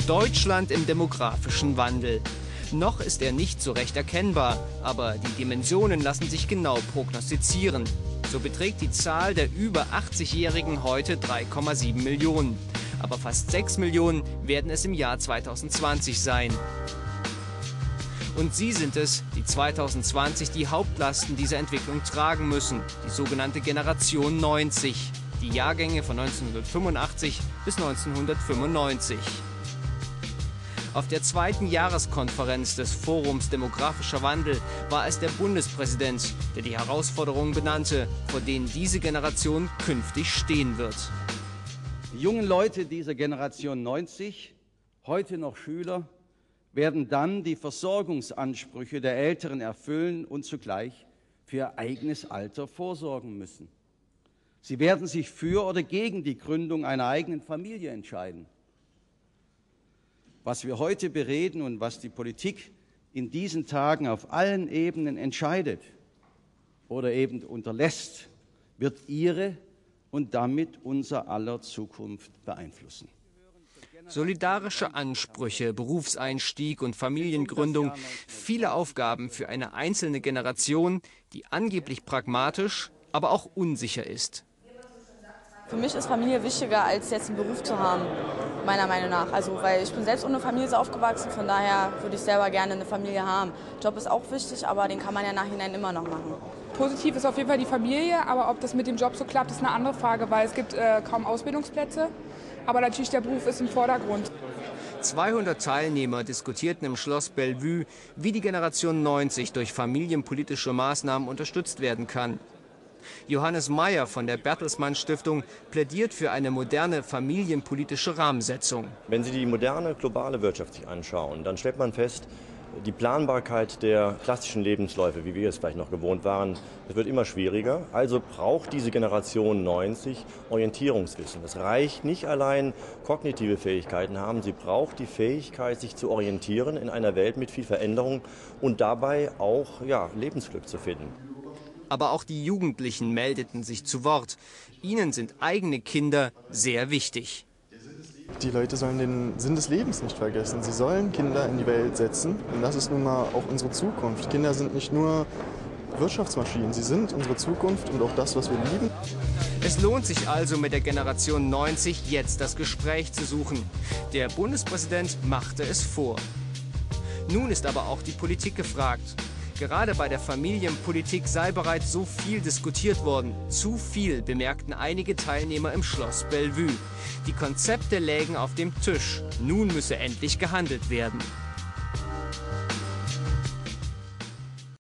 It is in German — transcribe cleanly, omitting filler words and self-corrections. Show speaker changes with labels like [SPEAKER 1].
[SPEAKER 1] Deutschland im demografischen Wandel. Noch ist er nicht so recht erkennbar, aber die Dimensionen lassen sich genau prognostizieren. So beträgt die Zahl der über 80-Jährigen heute 3,7 Millionen. Aber fast 6 Millionen werden es im Jahr 2020 sein. Und sie sind es, die 2020 die Hauptlasten dieser Entwicklung tragen müssen, die sogenannte Generation 90, die Jahrgänge von 1985 bis 1995. Auf der zweiten Jahreskonferenz des Forums Demografischer Wandel war es der Bundespräsident, der die Herausforderungen benannte, vor denen diese Generation künftig stehen wird.
[SPEAKER 2] Die jungen Leute dieser Generation 90, heute noch Schüler, werden dann die Versorgungsansprüche der Älteren erfüllen und zugleich für ihr eigenes Alter vorsorgen müssen. Sie werden sich für oder gegen die Gründung einer eigenen Familie entscheiden. Was wir heute bereden und was die Politik in diesen Tagen auf allen Ebenen entscheidet oder eben unterlässt, wird ihre und damit unser aller Zukunft beeinflussen.
[SPEAKER 1] Solidarische Ansprüche, Berufseinstieg und Familiengründung, viele Aufgaben für eine einzelne Generation, die angeblich pragmatisch, aber auch unsicher ist.
[SPEAKER 3] Für mich ist Familie wichtiger, als jetzt einen Beruf zu haben, meiner Meinung nach. Also, weil ich bin selbst ohne Familie so aufgewachsen, von daher würde ich selber gerne eine Familie haben. Job ist auch wichtig, aber den kann man ja nachhinein immer noch machen.
[SPEAKER 4] Positiv ist auf jeden Fall die Familie, aber ob das mit dem Job so klappt, ist eine andere Frage, weil es gibt kaum Ausbildungsplätze. Aber natürlich der Beruf ist im Vordergrund.
[SPEAKER 1] 200 Teilnehmer diskutierten im Schloss Bellevue, wie die Generation 90 durch familienpolitische Maßnahmen unterstützt werden kann. Johannes Meyer von der Bertelsmann Stiftung plädiert für eine moderne familienpolitische Rahmensetzung.
[SPEAKER 5] Wenn Sie die moderne globale Wirtschaft sich anschauen, dann stellt man fest, die Planbarkeit der klassischen Lebensläufe, wie wir es vielleicht noch gewohnt waren, das wird immer schwieriger. Also braucht diese Generation 90 Orientierungswissen. Es reicht nicht allein, kognitive Fähigkeiten haben. Sie braucht die Fähigkeit, sich zu orientieren in einer Welt mit viel Veränderung und dabei auch Lebensglück zu finden.
[SPEAKER 1] Aber auch die Jugendlichen meldeten sich zu Wort. Ihnen sind eigene Kinder sehr wichtig.
[SPEAKER 6] Die Leute sollen den Sinn des Lebens nicht vergessen. Sie sollen Kinder in die Welt setzen. Und das ist nun mal auch unsere Zukunft. Kinder sind nicht nur Wirtschaftsmaschinen. Sie sind unsere Zukunft und auch das, was wir lieben.
[SPEAKER 1] Es lohnt sich also, mit der Generation 90 jetzt das Gespräch zu suchen. Der Bundespräsident machte es vor. Nun ist aber auch die Politik gefragt. Gerade bei der Familienpolitik sei bereits so viel diskutiert worden. Zu viel, bemerkten einige Teilnehmer im Schloss Bellevue. Die Konzepte lägen auf dem Tisch. Nun müsse endlich gehandelt werden.